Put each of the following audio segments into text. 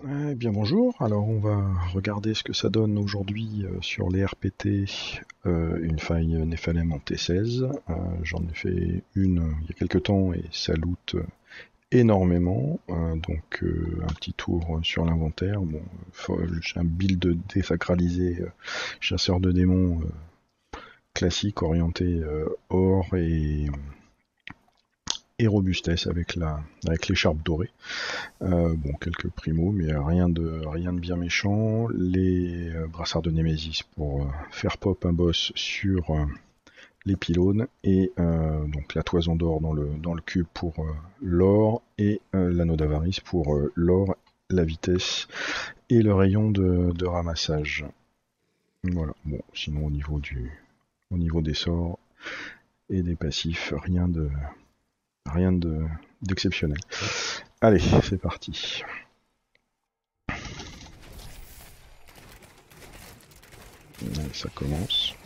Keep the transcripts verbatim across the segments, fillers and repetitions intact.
Eh bien bonjour, alors on va regarder ce que ça donne aujourd'hui euh, sur les R P T, euh, une faille Nephalem en T seize. Euh, J'en ai fait une euh, il y a quelques temps et ça loot euh, énormément. Euh, donc euh, un petit tour sur l'inventaire. Bon, j'ai un build désacralisé euh, chasseur de démons euh, classique orienté euh, or et, et robustesse avec la avec l'écharpe dorée. Euh, bon, quelques primos, mais rien de, rien de bien méchant. Les euh, brassards de Némésis pour euh, faire pop un boss sur euh, les pylônes, et euh, donc la toison d'or dans le, dans le cube pour euh, l'or, et euh, l'anneau d'avarice pour euh, l'or, la vitesse et le rayon de, de ramassage. Voilà, bon, sinon au niveau, du, au niveau des sorts et des passifs, rien de rien de d'exceptionnel. Allez, c'est parti. Allez, ça commence.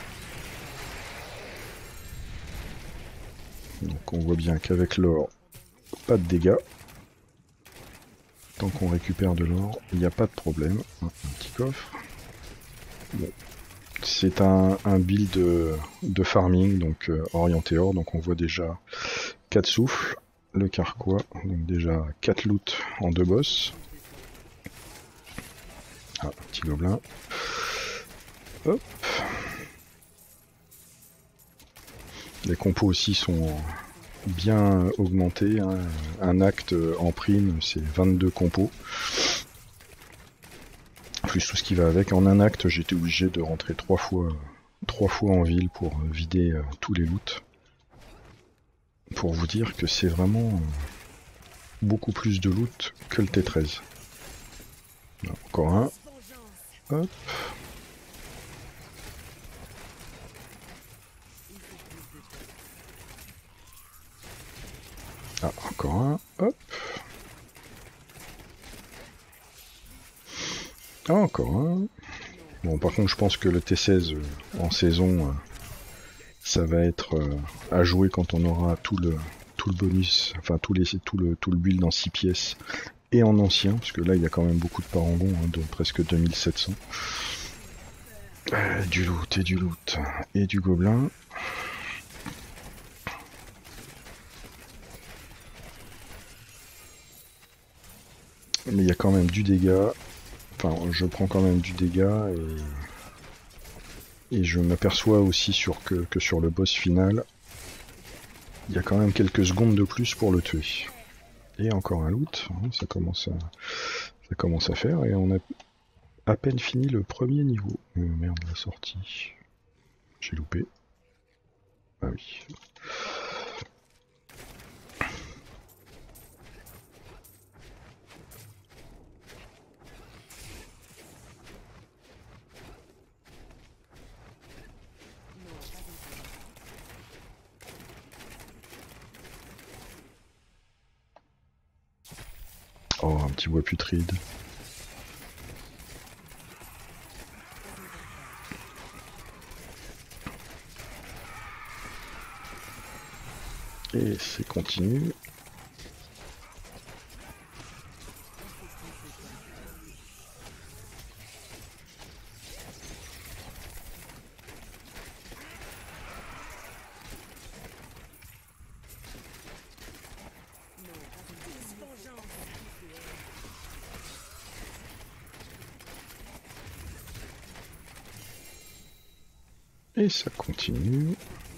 Donc on voit bien qu'avec l'or, pas de dégâts. Tant qu'on récupère de l'or, il n'y a pas de problème. Un, un petit coffre. Bon. C'est un, un build de, de farming, donc euh, orienté or, donc on voit déjà quatre souffles, le carquois, donc déjà quatre loots en deux boss. Ah, un petit gobelin. Hop. Les compos aussi sont bien augmentés, hein. Un acte en prime, c'est vingt-deux compos. Plus tout ce qui va avec. En un acte, j'étais obligé de rentrer trois fois, trois fois en ville pour vider euh, tous les loots. Pour vous dire que c'est vraiment euh, beaucoup plus de loot que le T treize. Là, encore un. Hop. Ah, encore un. Hop. Ah, encore un. Bon, par contre, je pense que le T seize euh, en saison, euh, ça va être euh, à jouer quand on aura tout le tout le bonus, enfin tout, les, tout, le, tout le build en six pièces et en ancien, parce que là il y a quand même beaucoup de parangons, hein, de presque deux mille sept cents. Euh, du loot et du loot et du gobelin. Mais il y a quand même du dégât. Enfin, je prends quand même du dégât et, et je m'aperçois aussi sur que, que sur le boss final, il y a quand même quelques secondes de plus pour le tuer. Et encore un loot, ça commence à, ça commence à faire, et on a à peine fini le premier niveau. Euh, merde, la sortie. J'ai loupé. Ah oui. Oh, un petit bois putride. Et c'est continu. Et ça continue.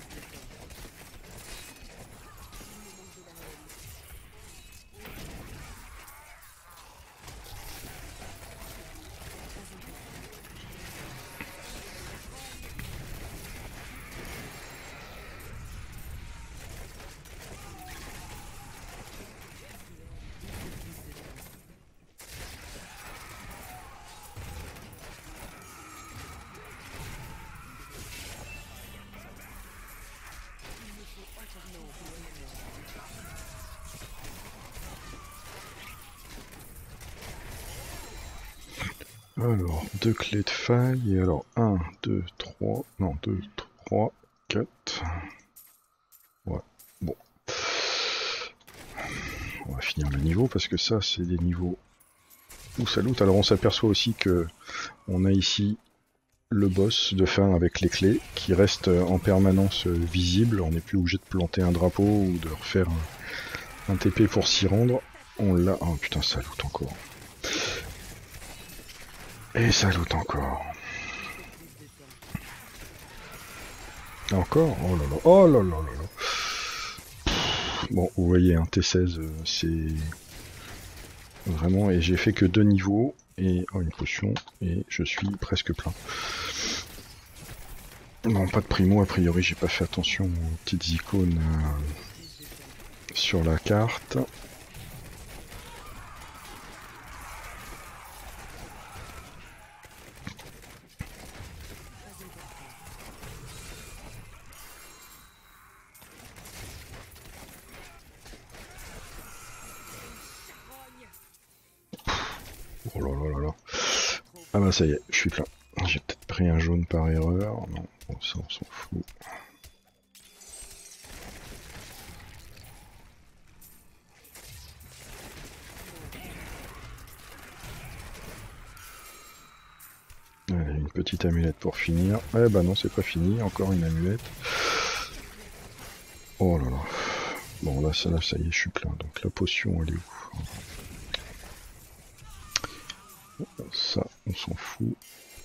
Alors, deux clés de faille, et alors un, deux, trois, non, deux, trois, quatre. Ouais, bon. On va finir le niveau, parce que ça, c'est des niveaux Ou salut. Alors on s'aperçoit aussi que on a ici le boss de fin avec les clés qui reste en permanence visible. On n'est plus obligé de planter un drapeau ou de refaire un, un T P pour s'y rendre. On l'a. Oh putain, ça loot encore. Et ça loot encore. Encore. Oh là là. Oh là là là là. Bon, vous voyez, un T seize, euh, c'est vraiment. Et j'ai fait que deux niveaux. Et oh, une potion. Et je suis presque plein. Non, pas de primo, a priori j'ai pas fait attention aux petites icônes euh, sur la carte. Oh là là là là. Ah bah ça y est, je suis plein. J'ai peut-être pris un jaune par erreur. Non, bon, ça on s'en fout. Allez, une petite amulette pour finir. Eh bah non, c'est pas fini, encore une amulette. Oh là là. Bon là, ça, là, ça y est, je suis plein. Donc la potion, elle est où? Ça, on s'en fout.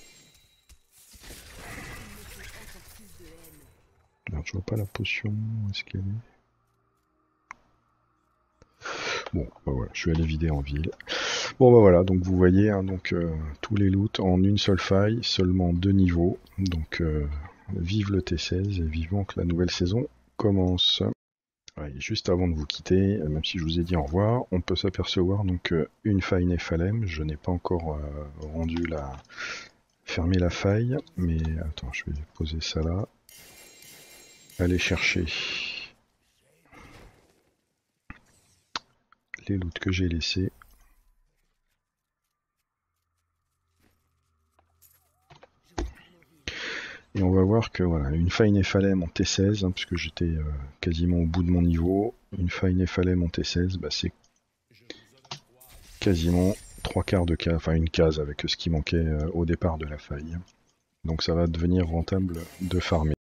Alors, je vois pas la potion. Où est-ce qu'elle est? Bon, bah voilà, je suis allé vider en ville. Bon bah voilà, donc vous voyez, hein, donc euh, tous les loots en une seule faille, seulement deux niveaux. Donc euh, vive le T seize et vivement que la nouvelle saison commence. Ouais, et juste avant de vous quitter, même si je vous ai dit au revoir, on peut s'apercevoir donc euh, une faille Nephalem. Je n'ai pas encore euh, rendu la fermé la faille, mais attends, je vais poser ça là. Aller chercher les loots que j'ai laissés. Et on va voir que voilà, une faille Nephalem en T seize, hein, puisque j'étais euh, quasiment au bout de mon niveau, une faille Nephalem en T seize, bah, c'est quasiment trois quarts de case, enfin une case avec ce qui manquait euh, au départ de la faille. Donc ça va devenir rentable de farmer.